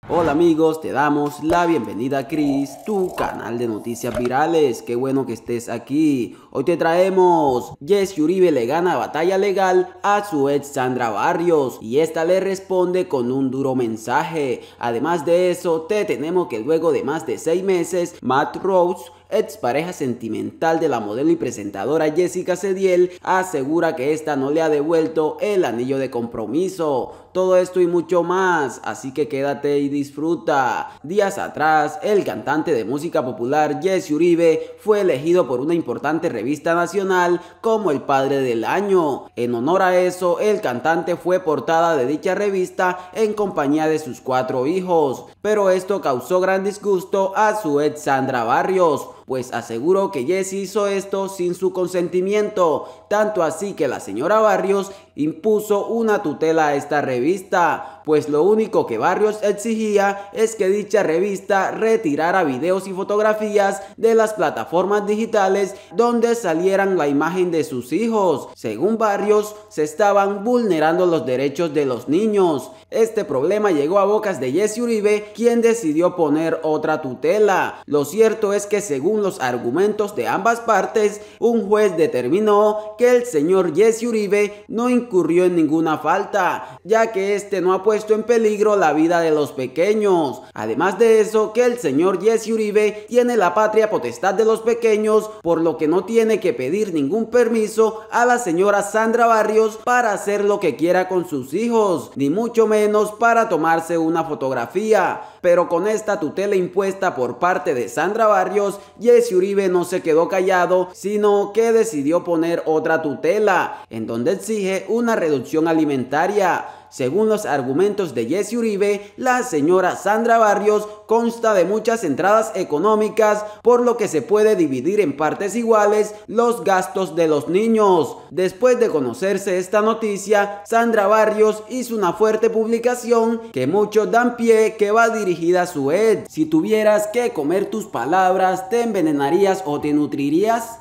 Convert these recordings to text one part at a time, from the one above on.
Hola amigos, te damos la bienvenida a Chris, tu canal de noticias virales. Qué bueno que estés aquí. Hoy te traemos: Jessie Uribe le gana batalla legal a su ex Sandra Barrios y esta le responde con un duro mensaje. Además de eso, te tenemos que luego de más de 6 meses, Matt Rose, ex pareja sentimental de la modelo y presentadora Jessica Cediel, asegura que esta no le ha devuelto el anillo de compromiso. Todo esto y mucho más, así que quédate y disfruta. Días atrás, el cantante de música popular Jessie Uribe fue elegido por una importante revista nacional como el padre del año. En honor a eso, el cantante fue portada de dicha revista en compañía de sus 4 hijos. Pero esto causó gran disgusto a su ex Sandra Barrios, pues aseguró que Jessie hizo esto sin su consentimiento, tanto así que la señora Barrios impuso una tutela a esta revista, pues lo único que Barrios exigía es que dicha revista retirara videos y fotografías de las plataformas digitales donde salieran la imagen de sus hijos. Según Barrios, se estaban vulnerando los derechos de los niños. Este problema llegó a bocas de Jessie Uribe, quien decidió poner otra tutela. Lo cierto es que según los argumentos de ambas partes, un juez determinó que el señor Jessie Uribe no incurrió en ninguna falta, ya que este no ha puesto en peligro la vida de los pequeños. Además de eso, que el señor Jessie Uribe tiene la patria potestad de los pequeños, por lo que no tiene que pedir ningún permiso a la señora Sandra Barrios para hacer lo que quiera con sus hijos, ni mucho menos para tomarse una fotografía. Pero con esta tutela impuesta por parte de Sandra Barrios, Jessie Uribe no se quedó callado, sino que decidió poner otra tutela, en donde exige una reducción alimentaria. Según los argumentos de Jessie Uribe, la señora Sandra Barrios consta de muchas entradas económicas, por lo que se puede dividir en partes iguales los gastos de los niños. Después de conocerse esta noticia, Sandra Barrios hizo una fuerte publicación que muchos dan pie que va dirigida a su ex. Si tuvieras que comer tus palabras, ¿te envenenarías o te nutrirías?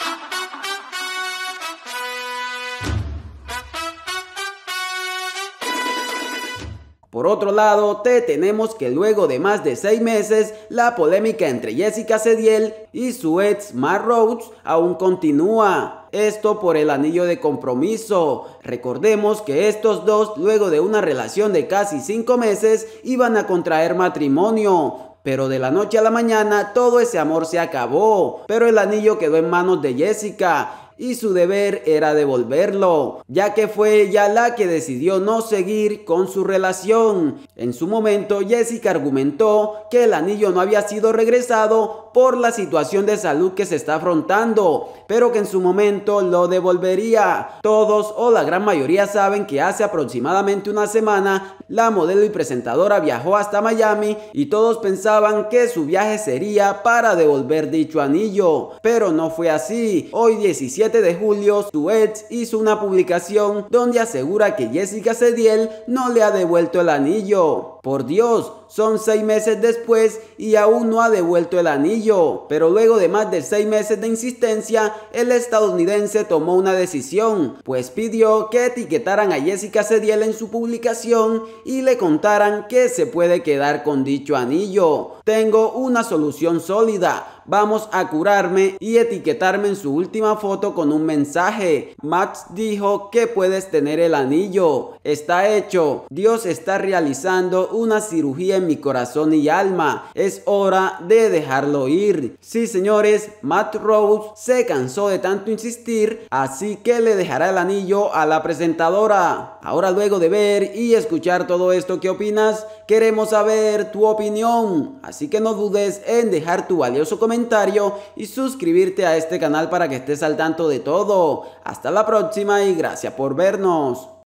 Por otro lado, te tenemos que luego de más de 6 meses, la polémica entre Jessica Cediel y su ex Matt Rose aún continúa. Esto por el anillo de compromiso. Recordemos que estos dos, luego de una relación de casi 5 meses, iban a contraer matrimonio. Pero de la noche a la mañana todo ese amor se acabó. Pero el anillo quedó en manos de Jessica y su deber era devolverlo, ya que fue ella la que decidió no seguir con su relación. En su momento, Jessica argumentó que el anillo no había sido regresado por la situación de salud que se está afrontando, pero que en su momento lo devolvería. Todos o la gran mayoría saben que hace aproximadamente una semana la modelo y presentadora viajó hasta Miami y todos pensaban que su viaje sería para devolver dicho anillo, pero no fue así. Hoy 17 de julio, su ex hizo una publicación donde asegura que Jessica Cediel no le ha devuelto el anillo. Por Dios, son 6 meses después y aún no ha devuelto el anillo. Pero luego de más de 6 meses de insistencia, el estadounidense tomó una decisión, pues pidió que etiquetaran a Jessica Cediel en su publicación y le contaran que se puede quedar con dicho anillo. Tengo una solución sólida. Vamos a curarme y etiquetarme en su última foto con un mensaje. Max dijo que puedes tener el anillo. Está hecho. Dios está realizando una cirugía en mi corazón y alma. Es hora de dejarlo ir. Sí, señores, Matt Rose se cansó de tanto insistir, así que le dejará el anillo a la presentadora. Ahora, luego de ver y escuchar todo esto, ¿qué opinas? Queremos saber tu opinión. Así que no dudes en dejar tu valioso comentario y suscribirte a este canal para que estés al tanto de todo. Hasta la próxima y gracias por vernos.